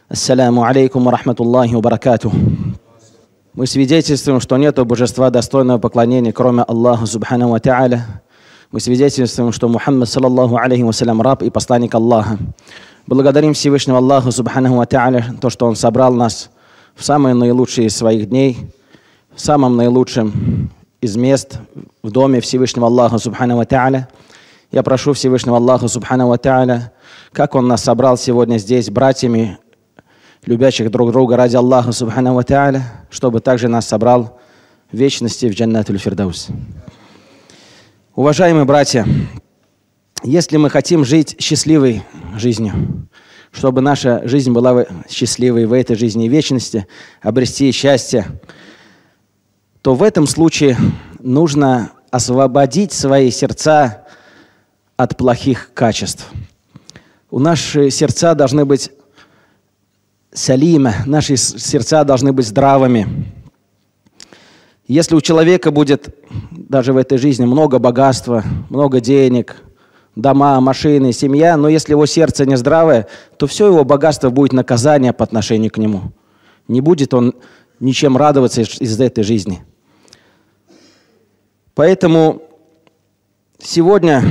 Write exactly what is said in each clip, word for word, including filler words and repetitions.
Ассаляму алейкум ва рахматуллахи ва баракатух. Мы свидетельствуем, что нет божества достойного поклонения, кроме Аллаха субхану ва та'аля. Мы свидетельствуем, что Мухаммад саллаллаху алейхи ва салям раб и посланник Аллаха. Благодарим Всевышнего Аллаха субхану ва та'аля, то, что Он собрал нас в самые наилучшие из своих дней, в самом наилучшем из мест, в доме Всевышнего Аллаха субхану ва та'аля. Я прошу Всевышнего Аллаха субхану ва та'аля, как Он нас собрал сегодня здесь братьями, любящих друг друга ради Аллаха субхану ва та'аля, чтобы также нас собрал в вечности в Джаннатуль Фирдаус. Уважаемые братья, если мы хотим жить счастливой жизнью, чтобы наша жизнь была счастливой в этой жизни и вечности, обрести счастье, то в этом случае нужно освободить свои сердца от плохих качеств. У наши сердца должны быть салима, наши сердца должны быть здравыми. Если у человека будет даже в этой жизни много богатства, много денег, дома, машины, семья, но если его сердце не здравое, то все его богатство будет наказание по отношению к нему. Не будет он ничем радоваться из этой жизни. Поэтому сегодня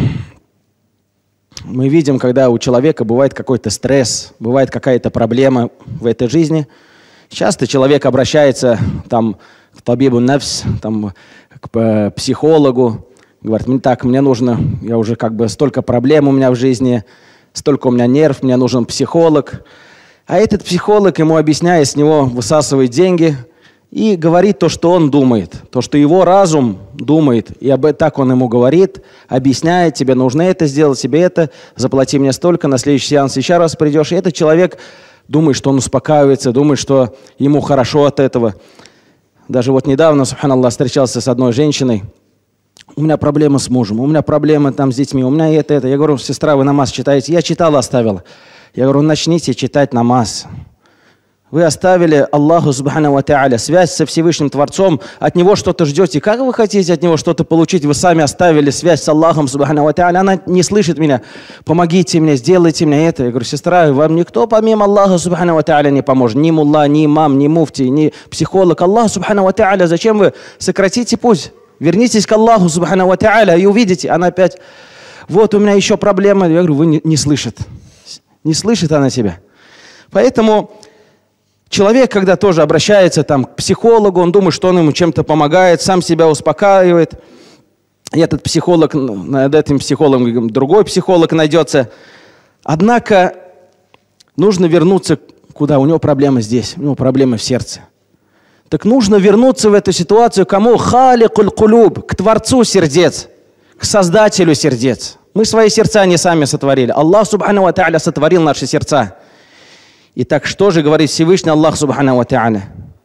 мы видим, когда у человека бывает какой-то стресс, бывает какая-то проблема в этой жизни. Часто человек обращается там, к табибу нафс, там, к психологу, говорит: мне так, мне нужно, я уже как бы столько проблем у меня в жизни, столько у меня нерв, мне нужен психолог. А этот психолог ему объясняет, с него высасывает деньги и говорит то, что он думает, то, что его разум думает. И об этом так он ему говорит, объясняет: тебе нужно это сделать, тебе это, заплати мне столько, на следующий сеанс еще раз придешь. И этот человек думает, что он успокаивается, думает, что ему хорошо от этого. Даже вот недавно, субханаллах, встречался с одной женщиной. У меня проблемы с мужем, у меня проблемы там с детьми, у меня это, это. Я говорю: сестра, вы намаз читаете? Я читала, оставила. Я говорю: начните читать намаз. Вы оставили Аллаху субхану ва та'аля, связь со Всевышним Творцом, от Него что-то ждете. Как вы хотите от Него что-то получить? Вы сами оставили связь с Аллахом субхану ва та'аля. Она не слышит меня. Помогите мне, сделайте мне это. Я говорю: сестра, вам никто помимо Аллаха субхану ва та'аля не поможет. Ни мулла, ни имам, ни муфти, ни психолог. Аллах субхану ва та'аля. Зачем вы сократите путь? Вернитесь к Аллаху субхану ва та'аля и увидите. Она опять: вот у меня еще проблема. Я говорю: вы не, не слышит. Не слышит она тебя. Поэтому человек, когда тоже обращается там, к психологу, он думает, что он ему чем-то помогает, сам себя успокаивает. И этот психолог, над этим психологом другой психолог найдется. Однако нужно вернуться куда? У него проблемы здесь, у него проблемы в сердце. Так нужно вернуться в эту ситуацию к кому? Халикуль кулуб, к Творцу сердец, к Создателю сердец. Мы свои сердца не сами сотворили. Аллах субхану ва та'аля сотворил наши сердца. Итак, что же говорит Всевышний Аллах субхану ва та'аля?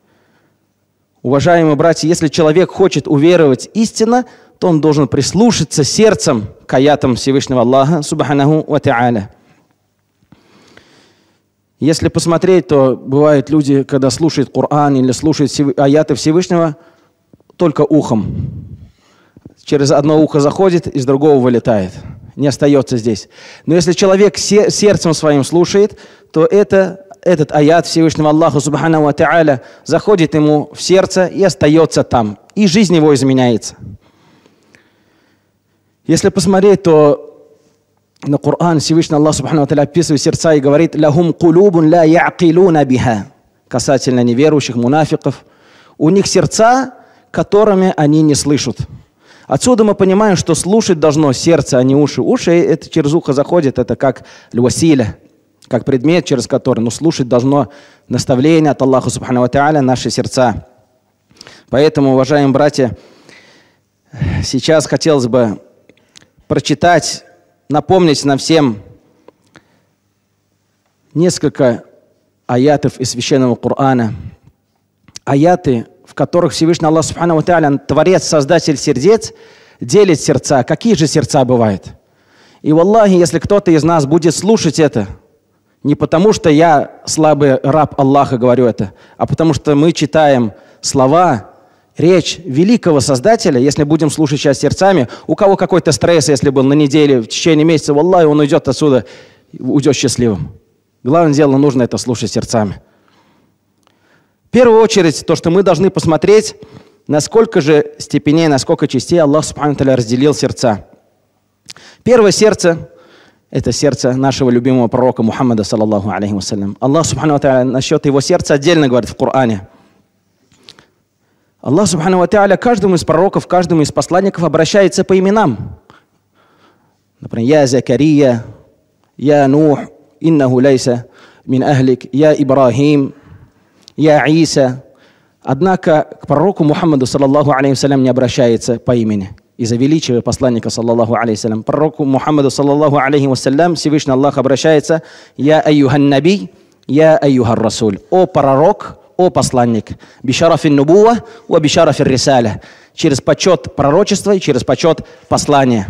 Уважаемые братья, если человек хочет уверовать истинно, то он должен прислушаться сердцем к аятам Всевышнего Аллаха субхану ва та'аля. Если посмотреть, то бывают люди, когда слушают Коран или слушают аяты Всевышнего, только ухом. Через одно ухо заходит, из другого вылетает. Не остается здесь. Но если человек сердцем своим слушает, то это, этот аят Всевышнего Аллаха субхану ва та'аля заходит ему в сердце и остается там. И жизнь его изменяется. Если посмотреть, то на Коран Всевышний Аллах субхану ва та'аля описывает сердца и говорит: «Лахум кулубун ла я'килуна биха». Касательно неверующих, мунафиков. У них сердца, которыми они не слышат. Отсюда мы понимаем, что слушать должно сердце, а не уши. Уши это через ухо заходит, это как львасиля, как предмет, через который. Но слушать должно наставление от Аллаха субхану ва та'аля наши сердца. Поэтому, уважаемые братья, сейчас хотелось бы прочитать, напомнить нам всем несколько аятов из Священного Корана. Аяты, в которых Всевышний Аллах субхану ва та'аля, Творец, Создатель сердец, делит сердца. Какие же сердца бывают? И валлахи, если кто-то из нас будет слушать это, не потому что я слабый раб Аллаха говорю это, а потому что мы читаем слова, речь великого Создателя, если будем слушать сейчас сердцами, у кого какой-то стресс, если был на неделе, в течение месяца, валлахи, он уйдет отсюда, уйдет счастливым. Главное дело, нужно это слушать сердцами. В первую очередь, то, что мы должны посмотреть, насколько же степеней, насколько частей Аллах Субхану Тааля разделил сердца. Первое сердце – это сердце нашего любимого пророка Мухаммада, саллаллаху алейхи вассалям. Аллах Субхану Тааля насчет его сердца отдельно говорит в Коране. Аллах Субхану Тааля каждому из пророков, каждому из посланников обращается по именам. Например, «Я Закария», «Я Нух», «Иннаху лайса мин ахлик», «Я Ибрахим», «Я Иса». Однако к пророку Мухаммаду, саллаллаху алейхи вассалям, не обращается по имени. Из-за величия посланника, саллаллаху алейхи вассалям. Пророку Мухаммаду, саллаллаху алейхи вассалям, Всевышний Аллах обращается: «Я айюхан наби, я айюхан расуль». О пророк, о посланник. Бишарафин нубуа, ва бишарафин рисаля. Через почет пророчества и через почет послания.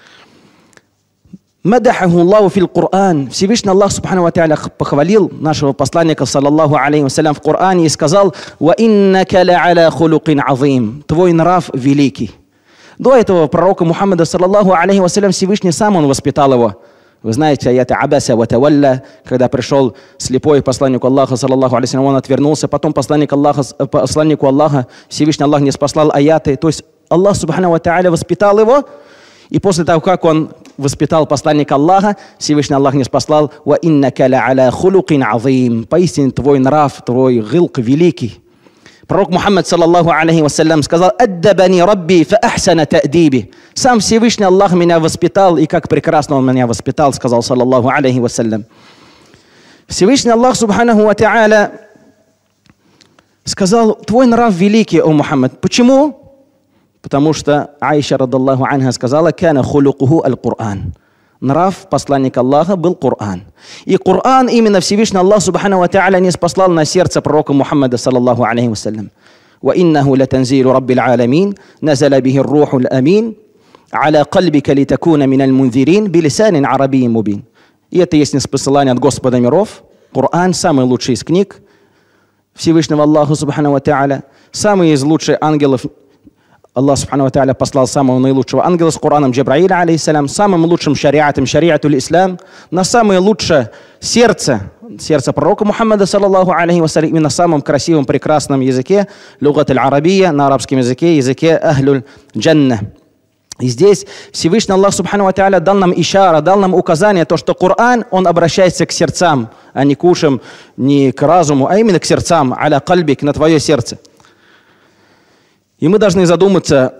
Мадахаху Аллаху фил Коран. Всевышний Аллах Субхану ва Тааля похвалил нашего посланника, саллаллаху алейхи вассалям, в Коране и сказал: «Ва иннака ла аля хулукин азим». Твой нрав великий. До этого пророка Мухаммада, саллаллаху алейхи вассалям, Всевышний сам он воспитал его. Вы знаете, аяты Абаса ва Тавалля, когда пришел слепой посланнику Аллаха, саллаллаху алейхи вассалям, он отвернулся, потом посланник Аллаха, посланнику Аллаха, Всевышний Аллах не спаслал аяты. То есть Аллах Субхану ва Тааля воспитал его, и после того, как он воспитал посланника Аллаха, Всевышний Аллах не спаслал: «Ва иннака ла аля хулукин азим». Поистине твой нрав, твой гилк великий. Пророк Мухаммад, саллаллаху алейхи вассалям, сказал: «Аддабани рабби фа ахсана та'диби». Сам Всевышний Аллах меня воспитал, и как прекрасно он меня воспитал, сказал, саллаллаху алейхи вассалям. Всевышний Аллах Субханаху ва Тааля сказал: твой нрав великий, о Мухаммад. Почему? Потому что Аиша, радаллаху анха, сказала: «Кана хулукуху аль-Кур'ан». Нрав посланника Аллаха был Коран. И Коран именно Всевышний Аллах Субхану ва Тааля не спаслал на сердце пророка Мухаммада, саллаллаху алейхи вассалям. «Ва иннаху латанзилу раббил аламин, назаля бихи руху амин, аля кальбика литакуна миналь мунзирин, билисанин арабийин мубин». И это есть ниспосылание от Господа миров. Коран самый лучший из книг Всевышнего Аллаха Субхану ва Тааля, самый из лучших ангелов. Аллах Субхану ва Тааля послал самого наилучшего ангела с Кораном, Джабраиля, алейхиссалям, самым лучшим шариатом, шариатуль ислам, на самое лучшее сердце, сердце пророка Мухаммада, саллаллаху алейхи вассалям, и на самом красивом, прекрасном языке, лугат аль-арабия, на арабском языке, языке ахлюль джанна. И здесь Всевышний Аллах Субхану ва Тааля дал нам ишара, дал нам указание, то, что Коран, он обращается к сердцам, а не к ушам, не к разуму, а именно к сердцам, аля кальбик, на твое сердце. И мы должны задуматься,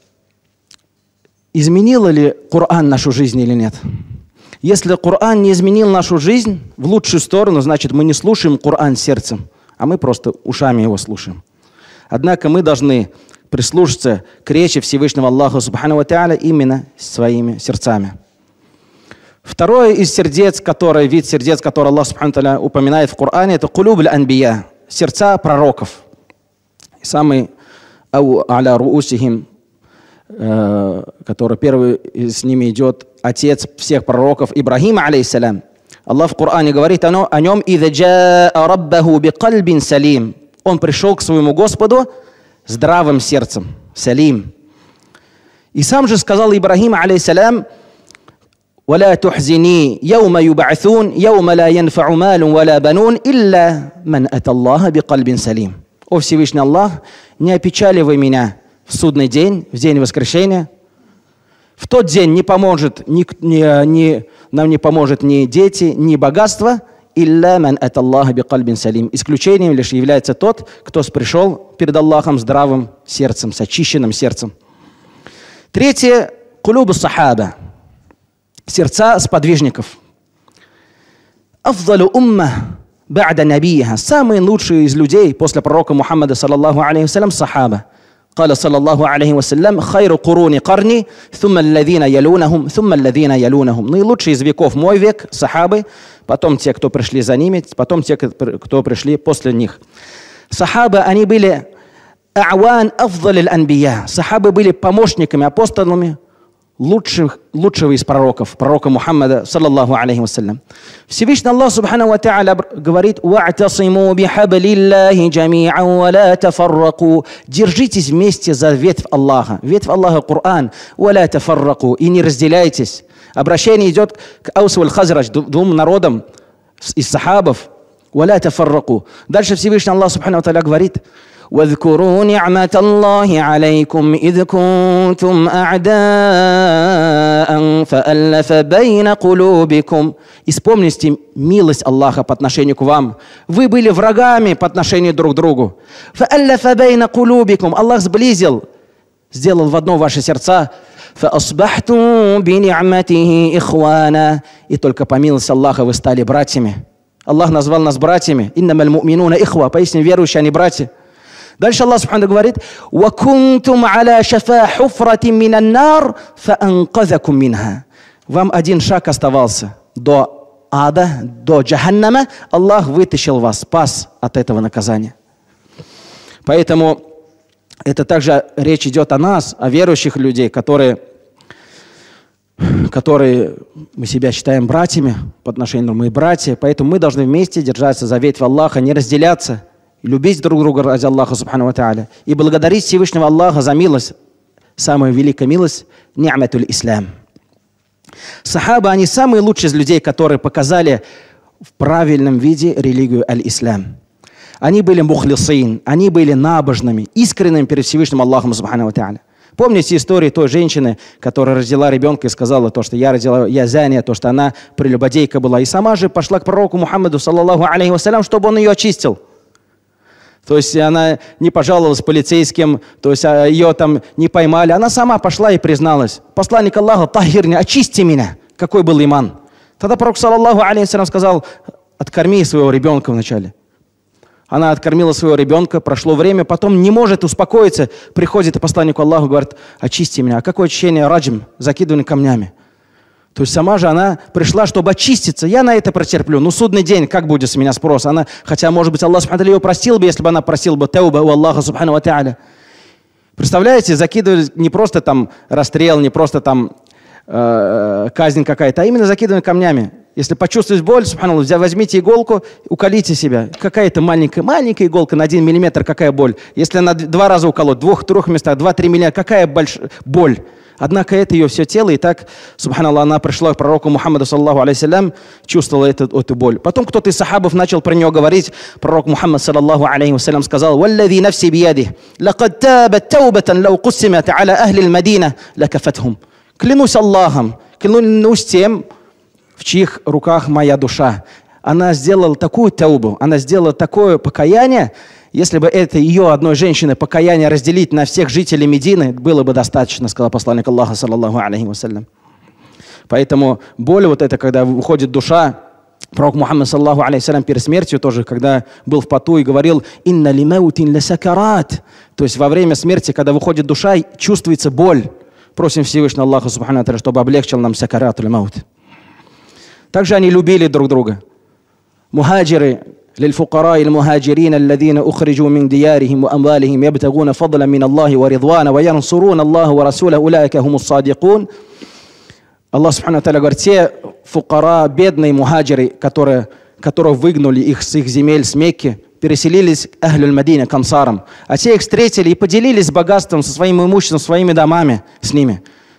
изменил ли Коран нашу жизнь или нет. Если Коран не изменил нашу жизнь в лучшую сторону, значит, мы не слушаем Коран сердцем, а мы просто ушами его слушаем. Однако мы должны прислушаться к речи Всевышнего Аллаха Субхану ва Тааля именно своими сердцами. Второе из сердец, который, вид сердец, который Аллах Субхану ва Тааля упоминает в Коране, это кулуб аль-анбия, сердца пророков. И самый ау аля руусихим, который первый с ними идет, отец всех пророков Ибрахим, алейхиссалям. Аллах в Коране говорит о нем: «Иза джаа раббаху бикальбин салим». Он пришел к своему Господу здравым сердцем, салим. И сам же сказал Ибрахим, алейхиссалям: «Валя тухзини, яума юба'thун, яума ла янфа'у малун валя банун, илля ман аталлаха бикальбин салим». О Всевышний Аллах, не опечаливай меня в судный день, в день воскрешения. В тот день не поможет, ни, ни, ни, нам не поможет ни дети, ни богатство. Илля ман аталлаха бикальбин салим. Исключением лишь является тот, кто пришел перед Аллахом здравым сердцем, с очищенным сердцем. Третье – кулубу сахаба. Сердца сподвижников. Афдалу умма ба'да набийха. Самые лучшие из людей после пророка Мухаммада, саллаллаху алейхи вассалям, сахаба. قال صلى الله عليه وسلم: خير قرون قرني ثم الذين يلونهم ثم الذين يلونهم. Наилучший из веков мой век, сахабы, потом те, кто пришли за ними, потом те, кто пришли после них. Сахабы, они были а'ван афдаль аль-анбия. Сахабы были помощниками, апостолами лучших, лучшего из пророков, пророка Мухаммада, саллаллаху алейхи вассалям. Всевышний Аллах Субхану ва Тааля говорит: «Ва'тасиму бихаблиллахи джами'ан ва ла тафарраку». Держитесь вместе за ветвь Аллаха, ветвь Аллаха Коран, ва ла тафарраку, и не разделяйтесь. Обращение идет к Аусу аль-Хазрадж, двум народам, из сахабов. «Валя тафарраку». Дальше Всевышний Аллах Субхану ва Тааля говорит: «Вазкуру ни'мат Аллахи алейкум, идh кунтум а'даан, фааллафа байна кулубикум». И вспомните милость Аллаха по отношению к вам. Вы были врагами по отношению друг к другу. «Фааллафа байна кулубикум». Аллах сблизил, сделал в одно ваши сердца. «Фаасбахтум бини'матихи ихвана». И только по милости Аллаха вы стали братьями. Аллах назвал нас братьями. «Иннамаль му'минуна ихва». Поистине верующие, они братья. Дальше Аллах Субхану говорит: «Вакунтум аля шафа хуфрати минан нар, фаанказакум минха». Вам один шаг оставался до ада, до джаханнама. Аллах вытащил вас, спас от этого наказания. Поэтому это также речь идет о нас, о верующих людей, которые, которые мы себя считаем братьями по отношению, мы братья. Поэтому мы должны вместе держаться за ветвь Аллаха, не разделяться. Любить друг друга ради Аллаха Субхану ва Тааля. И благодарить Всевышнего Аллаха за милость. Самая великая милость – ни'матуль ислам. Сахабы, они самые лучшие из людей, которые показали в правильном виде религию аль-ислам. Они были мухлисин, они были набожными, искренними перед Всевышним Аллахом Субхану ва Тааля. Помните историю той женщины, которая родила ребенка и сказала то, что я родила, я зания, то, что она прелюбодейка была. И сама же пошла к пророку Мухаммаду, саллаллаху алейхи вассалям, чтобы он ее очистил. То есть она не пожаловалась полицейским, то есть ее там не поймали. Она сама пошла и призналась: «Посланник Аллаха, тахирни, очисти меня». Какой был иман. Тогда пророк, саллаллаху алейхи вассалям, сказал: «Откорми своего ребенка вначале». Она откормила своего ребенка, прошло время, потом не может успокоиться, приходит и посланнику Аллаху говорит: «Очисти меня». А какое очищение? Раджм, закидывание камнями. То есть сама же она пришла, чтобы очиститься. Я на это протерплю. Ну, судный день, как будет с меня спрос? Она, хотя, может быть, Аллах Субхану ва Тааля ее простил бы, если бы она просила бы тауба у Аллаха Субхану ва Тааля. Представляете, закидывали не просто там расстрел, не просто там э, казнь какая-то, а именно закидывание камнями. Если почувствовать боль, Субхану Аллах, возьмите иголку, уколите себя. Какая-то маленькая, маленькая иголка на один миллиметр, какая боль. Если она два раза уколоть, в двух-трех местах, два-три миллиметра, какая большая боль. Однако это ее все тело, и так, субханаллах, она пришла к пророку Мухаммаду, саллаллаху алейхи, чувствовала эту, эту боль. Потом кто-то из сахабов начал про нее говорить. Пророк Мухаммад, саллаллаху алейхи вассалям, сказал: «Валлади нафси биядих, лакад табат таубатан лау куссимат аля ахли аль-Мадина лакафатхум». Клянусь Аллахом, клянусь тем, в чьих руках моя душа. Она сделала такую таубу, она сделала такое покаяние. Если бы это ее одной женщины покаяние разделить на всех жителей Медины, было бы достаточно, сказал посланник Аллаха, саллаллаху алейхи вассалям. Поэтому боль вот это, когда выходит душа, пророк Мухаммад, саллаллаху алейхи вассалям, перед смертью тоже, когда был в поту и говорил: «Инна лимаутин ласакарат». То есть во время смерти, когда выходит душа, чувствуется боль. Просим Всевышнего Аллаха, субхану ва тааля, чтобы облегчил нам сакаратуль маут. Также они любили друг друга. Мухаджиры, للفقراء المهاجرين الذين أخرجوا من ديارهم وأموالهم يبتغون فضلا من الله ورضوانا وينصرون الله ورسوله أولئك هم الصادقون. Аллах Субхану ва Тааля говорит: те фукара, бедные мухаджиры, которые, которые выгнали их с их земель, с Мекки, переселились к Ахлюль Мадине, к ансарам, а те их встретили и поделились богатством, со своим имуществом, своими домами с ними.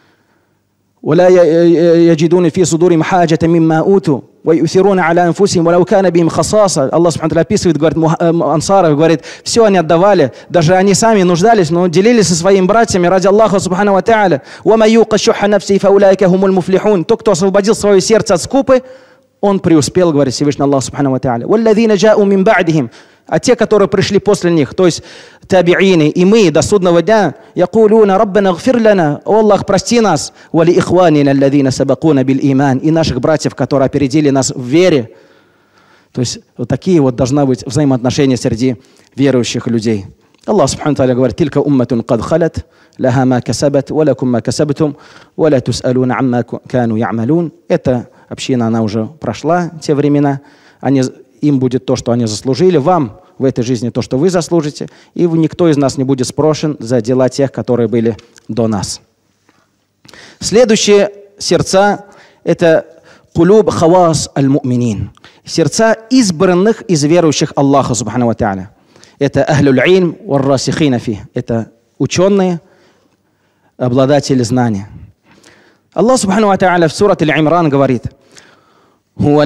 ولا يجدون في صدورهم حاجة مما أوتوا ويؤثرون على أنفسهم ولو كان بهم خصاصة. Аллах Субхану ва Тааля описывает, говорит, ансаров, говорит, все они отдавали, даже они сами нуждались, но делились со своими братьями ради Аллаха Субхану ва Тааля. وَمَا يُوقَ شُحَّ نَفْسِهِ فَأُولَٰئِكَ هُمُ الْمُفْلِحُونَ. Тот, кто освободил свое сердце от скупы, он преуспел, говорит Всевышний Аллах Субхану ва Тааля. وَالَّذِينَ جَاءُوا مِن بَعْدِهِمْ. А те, которые пришли после них, то есть табиины и мы до судного дня, якулуна раббана гфир лана, о Аллах, прости нас, вали ихванина алладина сабакуна бил иман, и наших братьев, которые опередили нас в вере. То есть вот такие вот должны быть взаимоотношения среди верующих людей. Аллах Субхану ва Тааля говорит: тилька умматун кад халат, лаха ма касабат, ва лакум ма касабтум, ва ла тусалуна амма кану я'малун. Эта община, она уже прошла, те времена, они им будет то, что они заслужили, вам в этой жизни то, что вы заслужите, и никто из нас не будет спрошен за дела тех, которые были до нас. Следующие сердца – это кулуб хавас аль-му'минин, сердца избранных из верующих Аллаха Субхану ва Тааля. Это ахлюль илм вар-расихина фи, это ученые, обладатели знания. Аллах Субхану ва Тааля в сурат Аль-Имран говорит: هو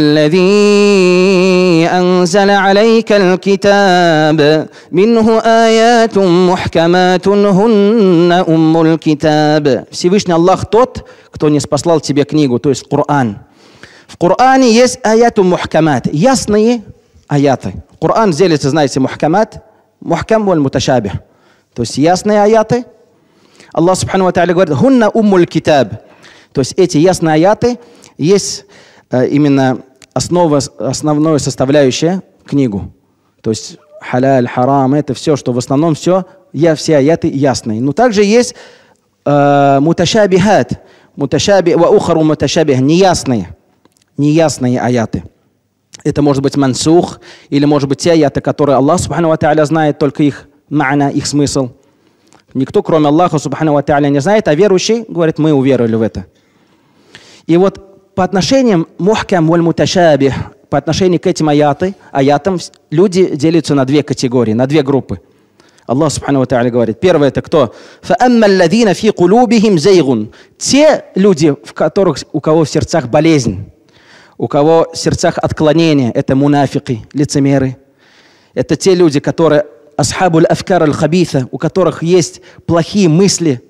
الذي أنزل عليك الكتاب منه آيات محكمات هن أم الكتاب. Всевышний Аллах тот, кто не спаслал тебе книгу, то есть Коран. В Коране есть аяту мухкамат, ясные аяты. Коран делится, знаете, мухкамат, мухкам валь муташабих. То есть ясные аяты. Аллах Субхану ва Тааля говорит, хунна уммуль китаб. То есть эти ясные аяты есть э, именно основа, основная составляющая книгу. То есть халяль, харам, это все, что в основном все, я, все аяты ясные. Но также есть э, муташабихат, муташаби, ва ухару муташабих, неясные, неясные аяты. Это может быть мансух, или может быть те аяты, которые Аллах Субхану ва Тааля знает, только их ма'на, их смысл. Никто, кроме Аллаха Субхану ва Тааля, не знает, а верующий говорит, мы уверовали в это. И вот по отношениям мухкам валь муташабих, по отношению к этим аяты, аятам, люди делятся на две категории, на две группы. Аллах Субхану ва Тааля говорит, первое это кто? فَأَمَّا الَّذِينَ فِي قُلُوبِهِمْ زَيْغٌ. Те люди, в которых, у кого в сердцах болезнь, у кого в сердцах отклонение, это мунафики, лицемеры. Это те люди, которые асхабуль афкар аль-хабиса, у которых есть плохие мысли,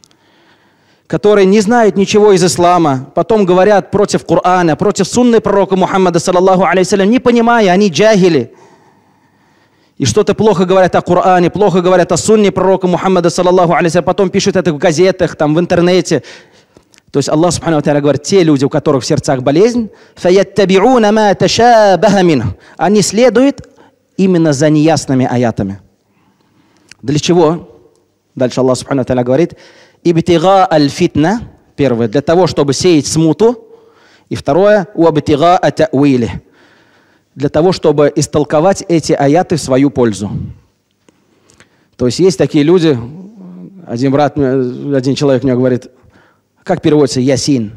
которые не знают ничего из ислама, потом говорят против Корана, против сунны пророка Мухаммада, саллаллаху алейхиссалям, не понимая, они джахили. И что-то плохо говорят о Коране, плохо говорят о сунне пророка Мухаммада, саллаллаху алейхиссалям, потом пишут это в газетах, там, в интернете. То есть Аллах Субхану ва Тааля говорит, те люди, у которых в сердцах болезнь, فَيَتَّبِعُونَ مَا تَشَابَهَ مِنْهُ. Они следуют именно за неясными аятами. Для чего? Дальше Аллах Субхану ва Тааля говорит, «Ибтига аль-фитна». Первое, для того, чтобы сеять смуту. И второе, «Уабтига ат-та'вили». Для того, чтобы истолковать эти аяты в свою пользу. То есть есть такие люди, один брат, один человек мне говорит, как переводится «ясин»,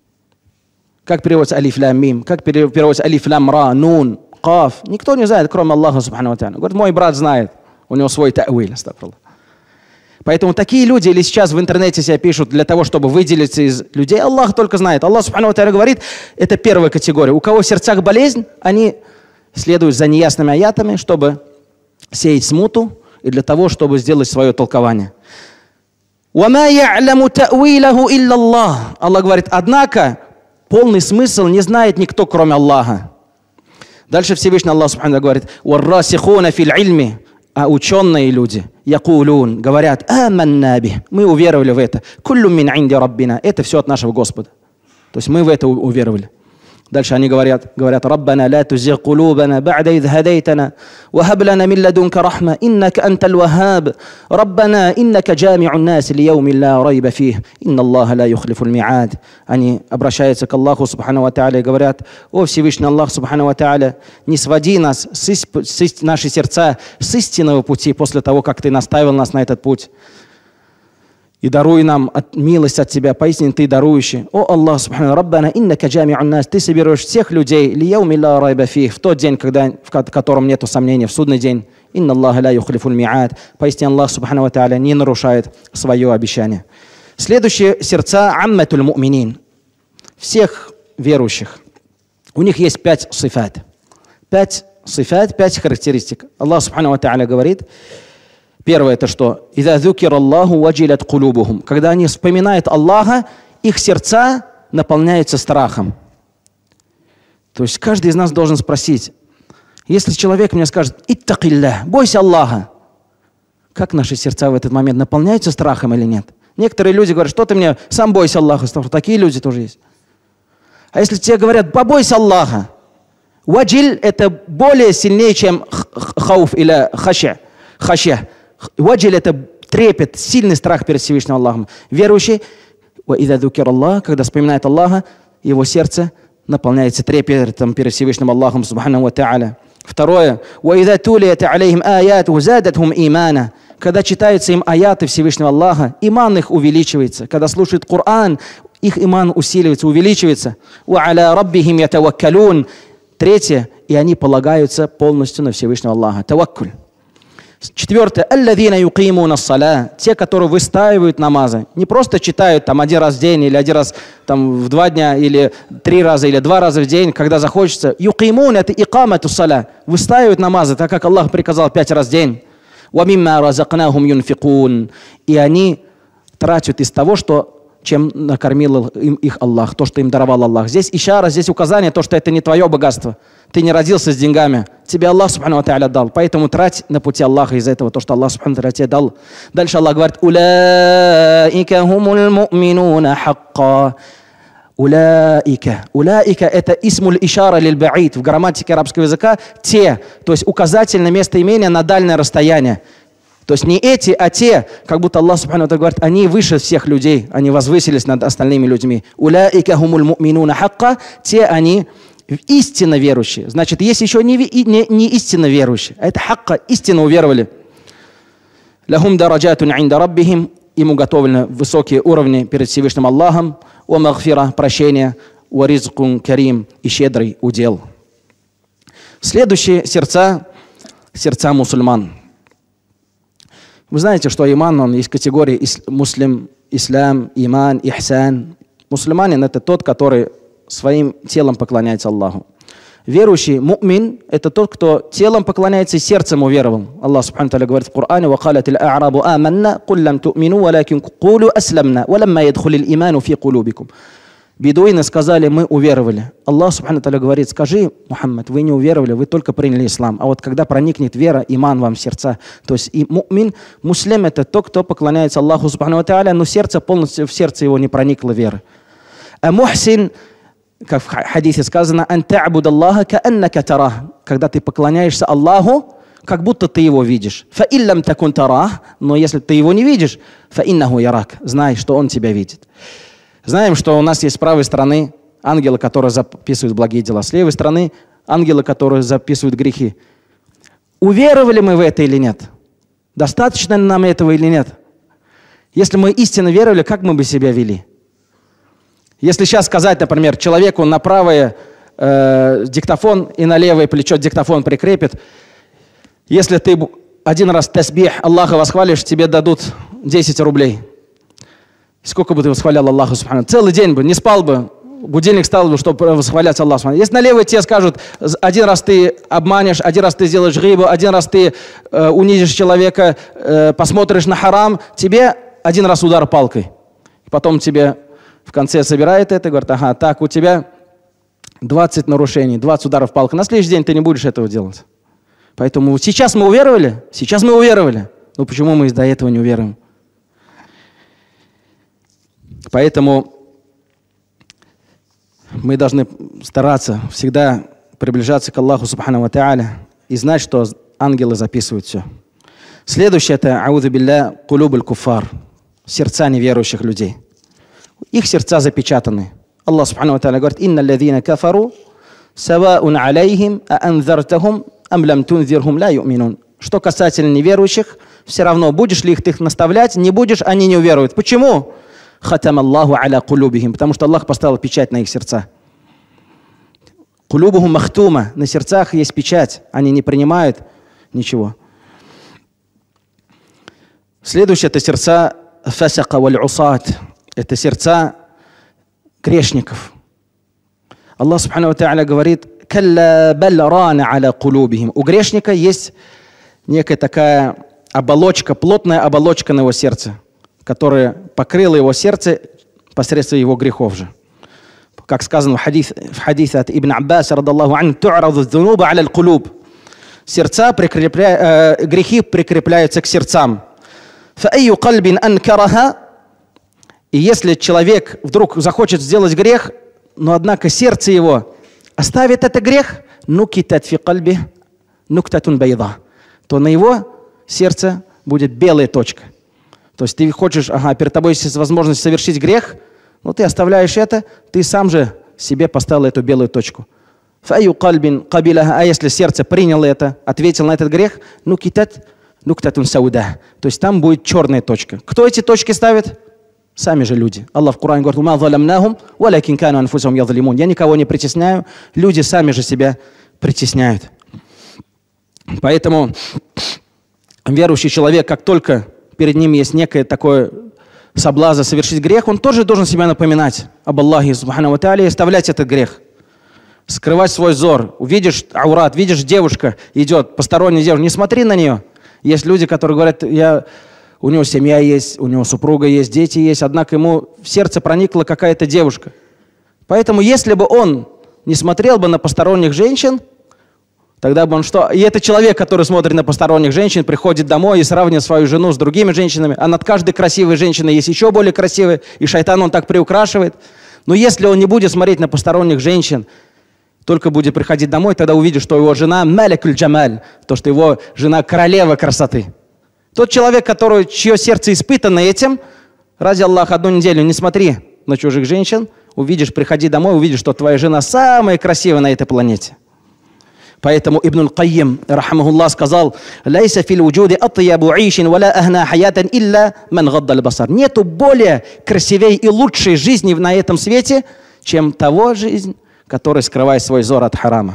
как переводится «алиф лам мим», как переводится «алиф лам ра», «нун», «каф». Никто не знает, кроме Аллаха Субхану ва Тааля. Говорит, мой брат знает, у него свой та'виль. Поэтому такие люди или сейчас в интернете себя пишут для того, чтобы выделиться из людей, Аллах только знает. Аллах Субхану ва Тааля говорит, это первая категория. У кого в сердцах болезнь, они следуют за неясными аятами, чтобы сеять смуту и для того, чтобы сделать свое толкование. وَمَا يَعْلَمُ تَأْوِيلَهُ إِلَّا اللَّهُ. Аллах говорит, однако полный смысл не знает никто, кроме Аллаха. Дальше Всевышний Аллах Субхану говорит, وَالرَّاسِخُونَ فِي الْعِلْمِ. А ученые люди, якулун, говорят, аманна бих, мы уверовали в это. Куллю мин инди раббина. Это все от нашего Господа. То есть мы в это уверовали. Дальше они говорят, говорят, Раббана ла тузиг кулубана ба'да идh хадайтана, ва хаб лана мин ладунка рахма, иннака антал ваххаб. Раббана иннака джами'ун нас ли яумин ла райба фих, инна Аллаха ла юхлифу аль-ми'ад. Они обращаются к Аллаху Субхану ва Тааля и говорят, о Всевышний Аллах Субхану ва Тааля, не своди нас, с исти, с исти, наши сердца с истинного пути после того, как ты наставил нас на этот путь. И даруй нам от, милость от Тебя, поистине Ты дарующий. О Аллах, Субхану, Раббана, иннака джами'ун нас, Ты соберешь всех людей, ли яуми ла райба фих, в тот день, когда, в котором нету сомнений, в судный день. Инна Аллаха ла юхлифу аль-ми'ад. Поистине Аллах, Субхану ва Тааля, не нарушает свое обещание. Следующие сердца амматуль му'минин, всех верующих. У них есть пять сифат. Пять сифат, пять характеристик. Аллах, Субхану ва Тааля, говорит, первое это что? «Иза зукир Аллаху ваджилят кулубухум». Когда они вспоминают Аллаха, их сердца наполняются страхом. То есть каждый из нас должен спросить, если человек мне скажет «Иттакилля», бойся Аллаха, как наши сердца в этот момент наполняются страхом или нет? Некоторые люди говорят, что ты мне, сам бойся Аллаха. Такие люди тоже есть. А если тебе говорят «побойся Аллаха», ваджиль это более сильнее, чем хауф или хаща. Хаща. Ваджиль это трепет, сильный страх перед Всевышним Аллахом. Верующий, когда вспоминает Аллаха, его сердце наполняется трепетом перед Всевышним Аллахом, субхану ва тааля. Второе, когда читаются им аяты Всевышнего Аллаха, иман их увеличивается. Когда слушают Коран, их иман усиливается, увеличивается. Третье, и они полагаются полностью на Всевышнего Аллаха. Таваккуль. Четвертое. «Аллазина юқимуна ссаля». Те, которые выстаивают намазы. Не просто читают там один раз в день, или один раз там, в два дня, или три раза, или два раза в день, когда захочется. Юқимун – это икамату ссаля. Выстаивают намазы, так как Аллах приказал пять раз в день. «Ва мимма разакнахум юнфикун». И они тратят из того, что чем накормил им их Аллах, то, что им даровал Аллах. Здесь ишара, здесь указание, то, что это не твое богатство. Ты не родился с деньгами. Тебе Аллах, субхану ва тааля, дал. Поэтому трать на пути Аллаха из этого, то, что Аллах, субхану ва тааля, тебе дал. Дальше Аллах говорит, «Улаика хумул му'минуна хакка». Улаика. Улаика – это исмуль ишара лиль баид. В грамматике арабского языка те, то есть указательное местоимение на дальнее расстояние. То есть не эти, а те, как будто Аллах субхану ва тааля говорит, они выше всех людей, они возвысились над остальными людьми. Улаика хумуль му'минуна хакка, те они истинно верующие. Значит, есть еще не, не, не истинно верующие, а это хакка, истинно уверовали. Лахум дараджатун инда раббихим, им уготовлены высокие уровни перед Всевышним Аллахом, о магфира, прощение, о ризкун карим и щедрый удел. Следующие сердца, сердца мусульман. Вы знаете, что иман, он есть категории ис, муслим, ислам, иман, ихсан. Мусульманин – это тот, который своим телом поклоняется Аллаху. Верующий, му'мин – это тот, кто телом поклоняется и сердцем уверовал. Аллах субхану тааля говорит в Коране: «Вакалат аль-а'рабу аманна, куль лам ту'мину, валякин кулу асламна, валамма ядхулил иману фи кулубикум». Бедуины сказали: мы уверовали. Аллах субхану тааля говорит: скажи, Мухаммад, вы не уверовали, вы только приняли ислам. А вот когда проникнет вера, иман вам в сердца, то есть и му'мин, муслим – это тот, кто поклоняется Аллаху субхану тааля, но сердце полностью, в сердце его не проникла вера. А мухсин, как в хадисе сказано, «Ан та'буд Аллаха кааннака тарах», когда ты поклоняешься Аллаху, как будто ты его видишь. «Фа иллам такун тарах», но если ты его не видишь, «фа иннаху ярак», знай, что он тебя видит. Знаем, что у нас есть с правой стороны ангелы, которые записывают благие дела, с левой стороны ангелы, которые записывают грехи. Уверовали мы в это или нет? Достаточно ли нам этого или нет? Если мы истинно веровали, как мы бы себя вели? Если сейчас сказать, например, человеку на правое э, диктофон и на левое плечо диктофон прикрепит, если ты один раз тасбих Аллаха восхвалишь, тебе дадут десять рублей. Сколько бы ты восхвалял Аллаха субхану? Целый день бы, не спал бы, будильник стал бы, чтобы восхвалять Аллаха субхану. Если на левое тебе скажут, один раз ты обманешь, один раз ты сделаешь грибу, один раз ты э, унизишь человека, э, посмотришь на харам, тебе один раз удар палкой. Потом тебе в конце собирает это и говорит: ага, так, у тебя двадцать нарушений, двадцать ударов палкой. На следующий день ты не будешь этого делать. Поэтому сейчас мы уверовали, сейчас мы уверовали. Но почему мы до этого не уверуем? Поэтому мы должны стараться всегда приближаться к Аллаху субхану ва тааля и знать, что ангелы записывают все. Следующее – это аузу билля кулубуль куфар, сердца неверующих людей. Их сердца запечатаны. Аллах субхану ва тааля говорит: «Инна аллазина кафару саваун алейхим аанзартахум ам лам тунзирхум ла ю'минун». Что касательно неверующих, все равно, будешь ли их ты наставлять, не будешь, они не уверуют. Почему? Хатам Аллаху аля кулубихим, потому что Аллах поставил печать на их сердца. Кулубухум махтума, на сердцах есть печать, они не принимают ничего. Следующее – это сердца фасака валь усат, это сердца грешников. Аллах субхану ва тааля говорит: «Калла баль рана аля кулубихим». У грешника есть некая такая оболочка, плотная оболочка на его сердце, которая покрыла его сердце посредством его грехов же. Как сказано в хадисе, в хадисе от Ибн Аббаса, радаллаху анху, «Ту'раду зунуба аля аль-кулуб». Сердца прикрепля... э, грехи прикрепляются к сердцам. «Фа'айю кальбин анкараха». И если человек вдруг захочет сделать грех, но однако сердце его оставит этот грех, «нукитат фи кальби нуктатун байда», то на его сердце будет белая точка. То есть ты хочешь, ага, перед тобой есть возможность совершить грех, но ты оставляешь это, ты сам же себе поставил эту белую точку. «Фа'айю кальбин кабиляха», а если сердце приняло это, ответил на этот грех, «нукитат нуктатун сауда», то есть там будет черная точка. Кто эти точки ставит? Сами же люди. Аллах в Коране говорит: «Ма заламнахум, валякин кану анфусахум язлимун». Я никого не притесняю, люди сами же себя притесняют. Поэтому верующий человек, как только перед ним есть некое такое соблазн совершить грех, он тоже должен себя напоминать об Аллахе, субхану ва тааля, и оставлять этот грех. Скрывать свой взор. Увидишь аурат, видишь, девушка идет, посторонняя девушка, не смотри на нее. Есть люди, которые говорят, я, у него семья есть, у него супруга есть, дети есть, однако ему в сердце проникла какая-то девушка. Поэтому если бы он не смотрел бы на посторонних женщин, тогда бы он что? И это человек, который смотрит на посторонних женщин, приходит домой и сравнивает свою жену с другими женщинами, а над каждой красивой женщиной есть еще более красивые, и шайтан он так приукрашивает. Но если он не будет смотреть на посторонних женщин, только будет приходить домой, тогда увидит, что его жена маликуль джамаль, то, что его жена королева красоты. Тот человек, который, чье сердце испытано этим, ради Аллаха, одну неделю не смотри на чужих женщин, увидишь, приходи домой, увидишь, что твоя жена самая красивая на этой планете. Поэтому Ибн аль-Кайим, рахмахуллах, сказал: «Лайса фил вуджуди атьябу ишин валя ахна хаятан илля ман гадда аль-басар». Нету более красивей и лучшей жизни на этом свете, чем того жизнь, который скрывает свой взор от харама.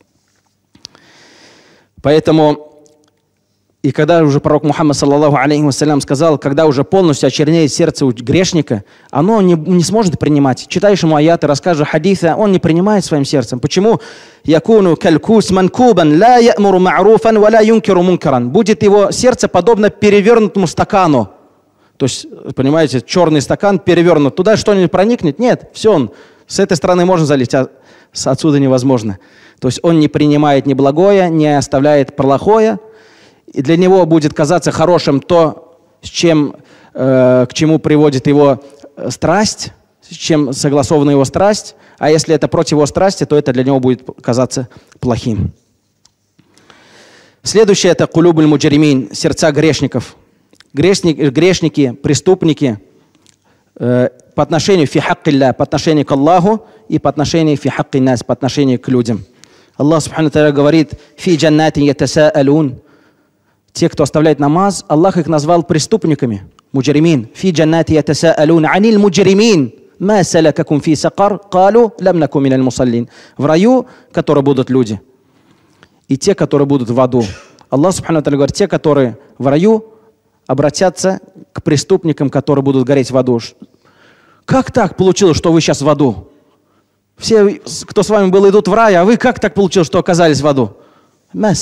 Поэтому, и когда уже пророк Мухаммад, саллаллаху алейхи вассалям, сказал, когда уже полностью очернеет сердце у грешника, оно не, не сможет принимать. Читаешь ему аяты, расскажешь хадисы, он не принимает своим сердцем. Почему? «Якуну калькус манкубан, ла я'муру ма'руфан, ва ла юнкиру мункаран». Будет его сердце подобно перевернутому стакану. То есть, понимаете, черный стакан перевернут. Туда что-нибудь проникнет? Нет, все, он с этой стороны можно залить, а отсюда невозможно. То есть он не принимает ни благое, не оставляет плохое. И для него будет казаться хорошим то, с чем, э, к чему приводит его страсть, с чем согласована его страсть. А если это против его страсти, то это для него будет казаться плохим. Следующее – это кулюбуль муджримин, сердца грешников. Грешники, грешники преступники э, по отношению фи хаккилля, по отношению к Аллаху, и по отношению фи хакки нас, по отношению к людям. Аллах субхану ва тааля говорит: «Фи джаннатин ятасаалун». Те, кто оставляет намаз, Аллах их назвал преступниками. Муджримин. «Фи джаннати ятасаалун анил муджримин. Ма салакакум фи сакар. Калу лам наку миналь мусаллин». В раю, которые будут люди, и те, которые будут в аду. Аллах субхану ва тааля говорит: те, которые в раю, обратятся к преступникам, которые будут гореть в аду. Как так получилось, что вы сейчас в аду? Все, кто с вами был, идут в рай, а вы как так получилось, что оказались в аду? Они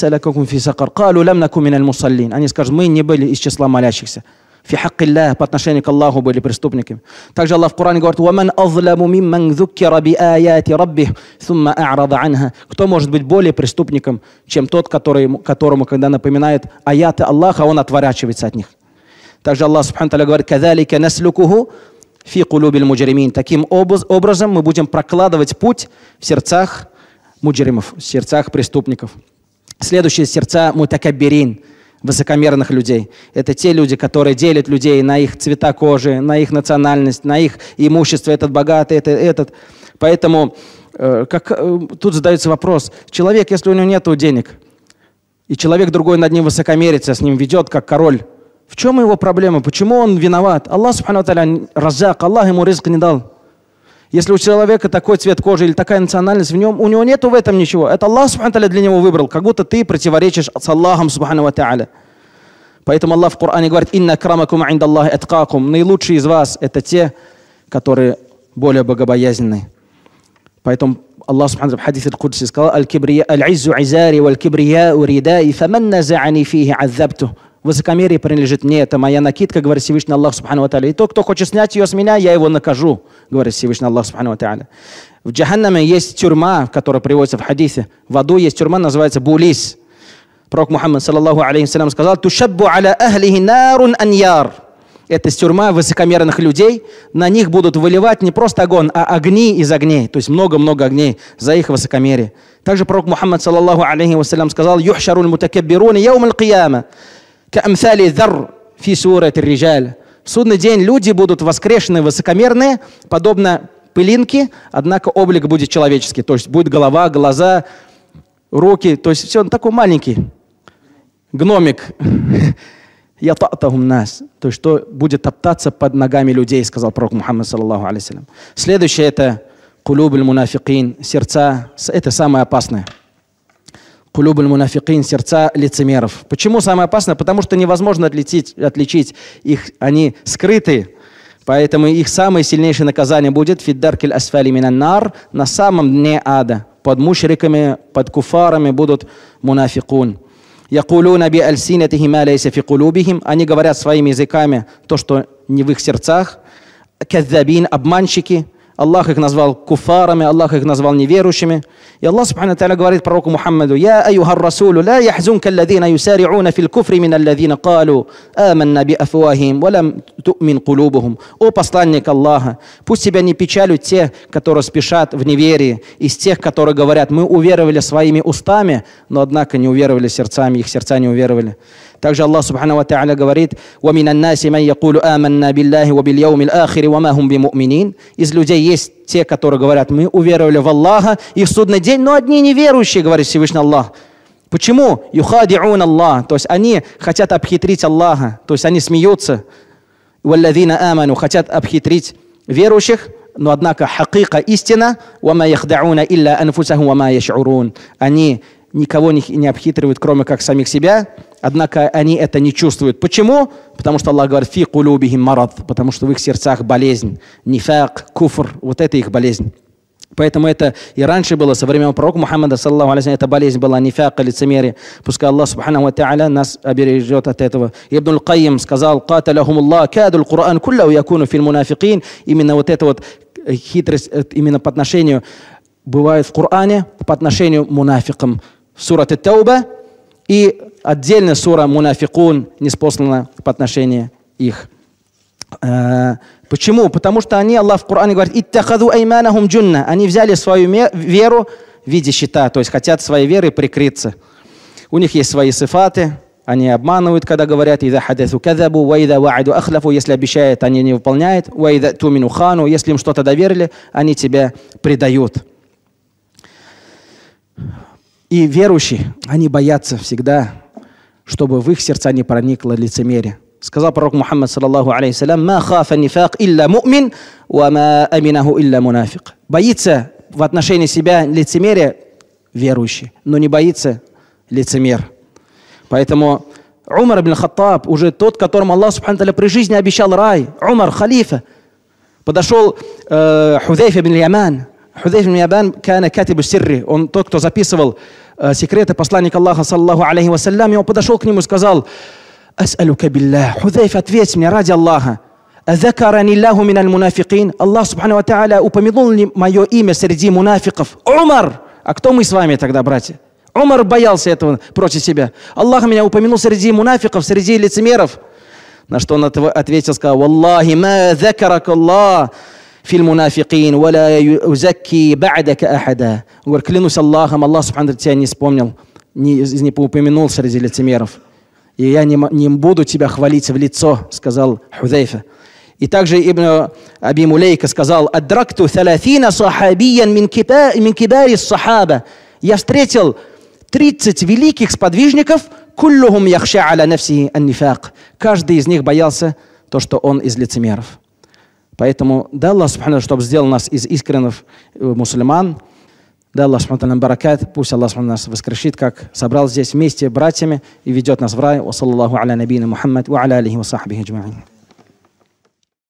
скажут: мы не были из числа молящихся. Фи хаккилля, по отношению к Аллаху были преступниками. Также Аллах в Коране говорит: وَمَنْ أَظْلَمُ مِمَّنْ ذُكِّرَ بِآيَاتِ رَبِّهِ ثُمَّ أَعْرَضَ عَنْهَا. Кто может быть более преступником, чем тот, который, которому, когда напоминает аяты Аллаха, он отворачивается от них. Также Аллах субхану тааля говорит: كَذَلِكَ نَسْلُكُهُ фи кулюбиль муджримин. Таким образом мы будем прокладывать путь в сердцах муджримов, в сердцах преступников. Следующие сердца мутакаббирин, высокомерных людей. Это те люди, которые делят людей на их цвета кожи, на их национальность, на их имущество, этот богатый, этот, этот. Поэтому э, как, э, тут задается вопрос: человек, если у него нет денег, и человек другой над ним высокомерится, с ним ведет как король, в чем его проблема? Почему он виноват? Аллах субхану ва тааля раззак, Аллах ему ризк не дал. Если у человека такой цвет кожи или такая национальность, в нем, у него нету в этом ничего. Это Аллах субхану ва тааля для него выбрал, как будто ты противоречишь с Аллахом субхану ва тааля. Поэтому Аллах в Коране говорит: «Инна крамакум инда Аллахи аткакум». Наилучшие из вас – это те, которые более богобоязненные. Поэтому Аллах субхану ва тааля в хадисе аль-Кудси сказал: «Аль-иззу изари валь-кибрияу ридаи, фаман наза'ани фихи аззабту». Высокомерие принадлежит мне, это моя накидка, говорит Всевышний Аллах субхану ва тааля. И тот, кто хочет снять ее с меня, я его накажу, говорит Всевышний Аллах субхану ва тааля. В джаханнаме есть тюрьма, которая приводится в хадисе. В аду есть тюрьма, называется Булис. Пророк Мухаммад, саллаллаху алейхи вассалям, сказал: «Тушаббу аля ахлихи нарун аньяр». Это тюрьма высокомерных людей. На них будут выливать не просто огонь, а огни из огней. То есть много-много огней за их высокомерие. Также пророк Мухаммад, саллаллаху алейхи вассалям, сказал: «Юхшаруль мутакаббируна яум аль-кияма каамсали дхар фи сурати риджаль». В судный день люди будут воскрешены, высокомерные, подобно пылинке, однако облик будет человеческий. То есть будет голова, глаза, руки. То есть все, он такой маленький гномик. Ятатахум нас. То есть что будет топтаться под ногами людей, сказал пророк Мухаммад, саллаллаху алейхи вассалям. Следующее — это кулюбуль мунафикин, сердца. Это самое опасное. Кулубуль мунафикин, сердца лицемеров. Почему самое опасное? Потому что невозможно отличить, отличить их, они скрыты. Поэтому их самое сильнейшее наказание будет фиддаркиль асфали минан нар, на самом дне ада. Под мушриками, под куфарами будут мунафикун. Якулуна би альсинатихи ма лейса фи кулубихим. Они говорят своими языками то, что не в их сердцах. Каззабин, обманщики. Аллах их назвал куфарами, Аллах их назвал неверующими. И Аллах субхану тааля говорит пророку Мухаммаду: «Я айюхар расулу, ла яхзунка алладина юсариуна фил куфри мин алладина калу аманна би афуахим, валам ту'мин кулубухум». О посланник Аллаха, пусть тебя не печалят те, которые спешат в неверии, из тех, которые говорят: мы уверовали своими устами, но однако не уверовали сердцами, их сердца не уверовали. Также Аллах субхану тааля говорит: «Ва минан наси ман якулу аманна биллахи ва бил яумил ахири ва ма хум биму'минин». Из людей есть те, которые говорят: мы уверовали в Аллаха и в судный день, но одни неверующие, говорит Всевышний Аллах. Почему? Юхади'ун Аллах, то есть они хотят обхитрить Аллаха, то есть они смеются. Валлазина аману, хотят обхитрить верующих, но однако хакика истина, ва ма яхдауна илля анфусахум ва ма яш'урун. Они никого не, не обхитривают, кроме как самих себя, однако они это не чувствуют. Почему? Потому что Аллах говорит: фи кулубихим марад, потому что в их сердцах болезнь, нифак, куфр, вот это их болезнь. Поэтому это и раньше было, со времен пророка Мухаммада, саллаллаху алейхи, эта болезнь была нифак, лицемерие. Пускай Аллах субхану ва тааля нас обережет от этого. Ибн аль-Кайим сказал: «Каталахум Аллах, каду аль-Кур'ан куллаху якуну фил мунафикин». Именно вот эта вот хитрость, именно по отношению, бывает в Коране, по отношению к мунафикам. Сура Ат-Тауба и отдельно сура Мунафикун ниспослана по отношению их. Почему? Потому что они, Аллах в Коране говорит: «Иттахаду айманахум джунна». Они взяли свою веру в виде щита, то есть хотят своей верой прикрыться. У них есть свои сифаты, они обманывают, когда говорят: «Ида хадасу казабу, ва ида вааду ахлафу». Если обещают, они не выполняют. «Ва ида тумину хану». Если им что-то доверили, они тебя предают. И верующие, они боятся всегда, чтобы в их сердца не проникло лицемерие. Сказал пророк Мухаммад, саллаллаху алейхи салям: «Ма хафа нифак илля му'мин, ва ма аминаху илля мунафик». Боится в отношении себя лицемерия верующий, но не боится лицемер. Поэтому Умар ибн Хаттаб, уже тот, которому Аллах субхану тааля при жизни обещал рай, Умар, халифа, подошел э, Худзайфа ибн Яман. Худзайфа ибн Яман кана катибу сирри, он тот, кто записывал э, секреты посланника Аллаха, саллаллаху алейхи вассалям, и он подошел к нему и сказал: «Ас'алука биллах». Худзайфа, ответь мне ради Аллаха: «Азакарани Аллаху миналь мунафикин». Аллах субхану ва тааля упомянул ли мое имя среди мунафиков? Умар! А кто мы с вами тогда, братья? Умар боялся этого против себя. Аллах меня упомянул среди мунафиков, среди лицемеров. На что он ответил, сказал: «Валлахи ма закарак Аллах филь мунафикин, валя юзакки ба'дака ахада». Говорит: клянусь Аллахом, Аллах субхану тебя не вспомнил, не, не упомянул среди лицемеров. И я не, не буду тебя хвалить в лицо, сказал Худзайфа. И также Ибн Аби Мулейка сказал: «Аддракту саляфина сахабиян мин кибари сахаба». Я встретил тридцать великих сподвижников, куллухум яхша аля нафсихи ан-нифак. Каждый из них боялся то, что он из лицемеров. Поэтому дай Аллах субхану, чтобы сделал нас из искренних мусульман. Дай Аллах субхану баракат. Пусть Аллах субхану нас воскрешит, как собрал здесь вместе братьями и ведет нас в рай. Ва саллаллаху аля набийна Мухаммад ва аля алихи ва сахбихи аджмаин.